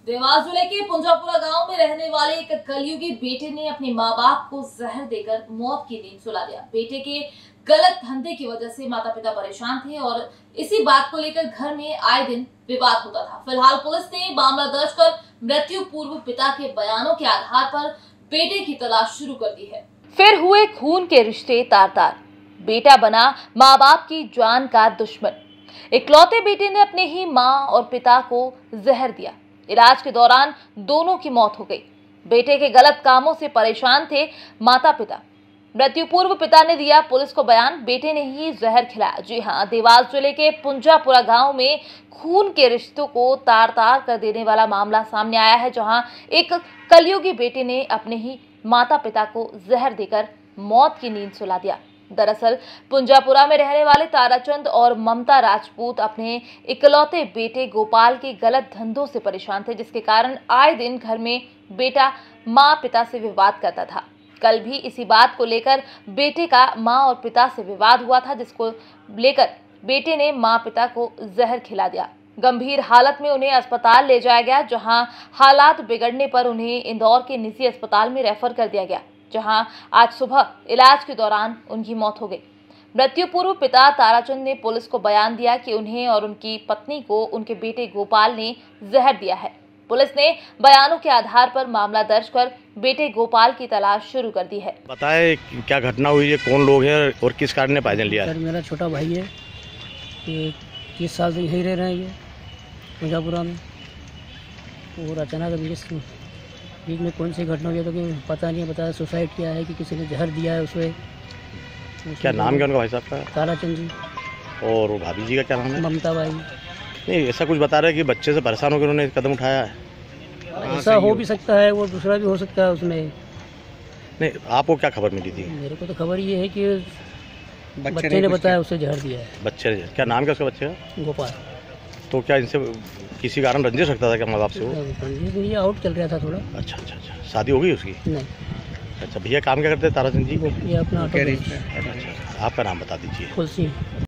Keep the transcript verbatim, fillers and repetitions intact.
देवास जिले के पुंजापुरा गांव में रहने वाले एक कलयुगी बेटे ने अपने माँ बाप को जहर देकर मौत की नींद सुला दिया। बेटे के गलत धंधे की वजह से माता पिता परेशान थे और इसी बात को लेकर घर में आए दिन विवाद होता था। फिलहाल पुलिस ने मामला दर्ज कर मृत्यु पूर्व पिता के बयानों के आधार पर बेटे की तलाश शुरू कर दी है। फिर हुए खून के रिश्ते तार तार, बेटा बना माँ बाप की जान का दुश्मन। इकलौते बेटे ने अपने ही माँ और पिता को जहर दिया। इलाज के दौरान दोनों की मौत हो गई। बेटे के गलत कामों से परेशान थे माता पिता। मृत्यु पूर्व पिता ने दिया पुलिस को बयान, बेटे ने ही जहर खिलाया। जी हां, देवास जिले के पुंजापुरा गांव में खून के रिश्तों को तार तार कर देने वाला मामला सामने आया है, जहां एक कलयुगी बेटे ने अपने ही माता पिता को जहर देकर मौत की नींद सुला दिया। दरअसल पुंजापुरा में रहने वाले ताराचंद और ममता राजपूत अपने इकलौते बेटे गोपाल के गलत धंधों से परेशान थे, जिसके कारण आए दिन घर में बेटा माँ पिता से विवाद करता था। कल भी इसी बात को लेकर बेटे का माँ और पिता से विवाद हुआ था, जिसको लेकर बेटे ने माँ पिता को जहर खिला दिया। गंभीर हालत में उन्हें अस्पताल ले जाया गया, जहां हालात बिगड़ने पर उन्हें इंदौर के निजी अस्पताल में रेफर कर दिया गया, जहां आज सुबह इलाज के दौरान उनकी मौत हो गई। मृत्यु पूर्व पिता ताराचंद ने पुलिस को बयान दिया कि उन्हें और उनकी पत्नी को उनके बेटे गोपाल ने जहर दिया है। पुलिस ने बयानों के आधार पर मामला दर्ज कर बेटे गोपाल की तलाश शुरू कर दी है। बताए क्या घटना हुई है, कौन लोग हैं और किस कारण ने पॉइजन लिया? सर, मेरा छोटा भाई है, ये तीस साल से यहीं रह रहे हैं ये पुंजापुरा में, और अचानक बीच में कौन सी घटना हुई है तो कि पता नहीं, बताया सुसाइड किया है कि किसी ने जहर दिया है उसे। क्या नाम क्या उनका भाई साहब का? ताराचंद जी। और भाभी जी का क्या नाम है? ममता बाई। नहीं, ऐसा कुछ बता रहे हैं कि बच्चे से परेशान होकर उन्होंने कदम उठाया है। ऐसा हो भी सकता है, वो दूसरा भी हो सकता है उसमें। नहीं, आपको क्या खबर मिली थी? मेरे को तो खबर ये है कि बच्चे, बच्चे ने बताया उसे जहर दिया है। बच्चे ने? क्या नाम क्या उसका बच्चे का? गोपाल। तो क्या इनसे किसी कारण रंजिश रखता था क्या माँ बाप से? वो रंजिश ये आउट चल रहा था थोड़ा। अच्छा अच्छा अच्छा, शादी हो गई उसकी? नहीं। अच्छा, भैया काम क्या करते हैं ताराचंद जी? ये अपना ऑटो। अच्छा, आपका नाम बता दीजिए। तुलसी।